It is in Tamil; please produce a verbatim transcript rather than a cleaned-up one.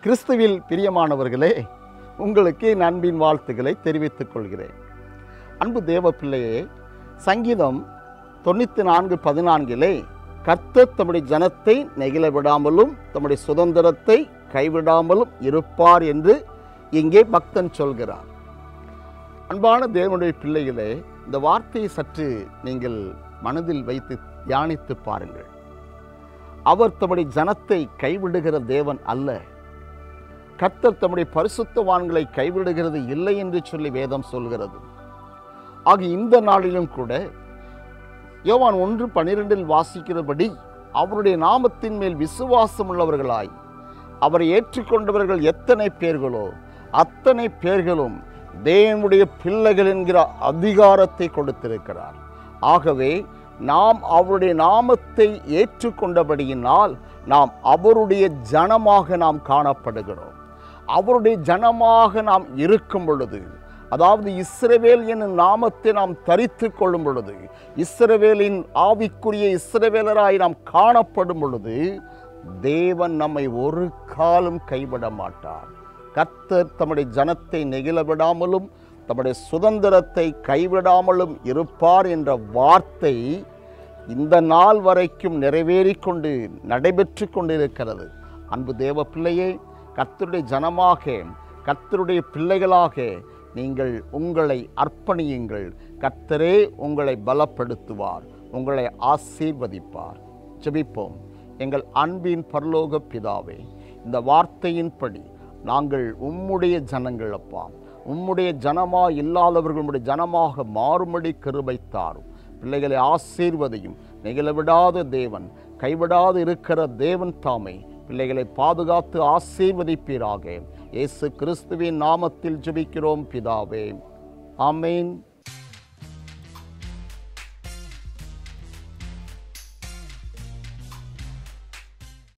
கிறிஸ்துவில் பிரியமானவர்களே, உங்களுக்கு என் அன்பின் வாழ்த்துக்களை தெரிவித்துக் கொள்கிறேன். அன்பு தேவ பிள்ளையே, சங்கீதம் தொண்ணூற்றி நான்கு பதினான்கிலே கர்த்தர் தம்முடைய ஜனத்தை நெகிழ விடாமலும் தம்முடைய சுதந்திரத்தை கைவிடாமலும் இருப்பார் என்று இங்கே பக்தன் சொல்கிறார். அன்பான தேவனுடைய பிள்ளைகளே, இந்த வார்த்தையை சற்று நீங்கள் மனதில் வைத்து தியானித்து பாருங்கள். அவர் தம்முடைய ஜனத்தை கைவிடுகிற தேவன் அல்ல. கர்த்தர் தம்முடைய பரிசுத்தவான்களை கைவிடுகிறது இல்லை என்று சொல்லி வேதம் சொல்கிறது. ஆக இந்த நாளிலும் கூட யோவான் ஒன்று பனிரெண்டில் வாசிக்கிறபடி அவருடைய நாமத்தின் மேல் விசுவாசம் உள்ளவர்களாய் அவரை ஏற்றுக்கொண்டவர்கள் எத்தனை பேர்களோ அத்தனை பேர்களும் தேவனுடைய பிள்ளைகள் என்கிற அதிகாரத்தை கொடுத்திருக்கிறார். ஆகவே நாம் அவருடைய நாமத்தை ஏற்றுக்கொண்டபடியினால் நாம் அவருடைய ஜனமாக நாம் காணப்படுகிறோம். அவருடைய ஜனமாக நாம் இருக்கும் பொழுது, அதாவது இஸ்ரவேல் என்னும் நாமத்தை நாம் தரித்து கொள்ளும் பொழுது, இஸ்ரவேலின் ஆவிக்குரிய இஸ்ரவேலராய் நாம் காணப்படும் பொழுது, தேவன் நம்மை ஒரு காலம் கைவிட மாட்டார். கர்த்தர் தம்முடைய ஜனத்தை நெகிழ விடாமலும் தம்முடைய சுதந்திரத்தை கைவிடாமலும் இருப்பார் என்ற வார்த்தை இந்த நாள் வரைக்கும் நிறைவேறிக்கொண்டு நடைபெற்று கொண்டிருக்கிறது. அன்பு தேவ பிள்ளையே, கர்த்தருடைய ஜனமாக, கர்த்தருடைய பிள்ளைகளாக நீங்கள் உங்களை அர்ப்பணியுங்கள். கர்த்தரே உங்களை பலப்படுத்துவார், உங்களை ஆசீர்வதிப்பார். ஜெபிப்போம். எங்கள் அன்பின் பரலோக பிதாவே, இந்த வார்த்தையின்படி நாங்கள் உம்முடைய ஜனங்கள் அப்பா, உம்முடைய ஜனமா இல்லாதவர்களுடைய ஜனமாக மாறும்படி கிருபை தாரும். பிள்ளைகளை ஆசீர்வதியும். நெகிழ விடாத தேவன், கைவிடாது இருக்கிற தேவன் தாமே பிள்ளைகளை பாதுகாத்து ஆசீர்வதிப்பீராக. இயேசு கிறிஸ்துவின் நாமத்தில் ஜெபிக்கிறோம் பிதாவே. ஆமென்.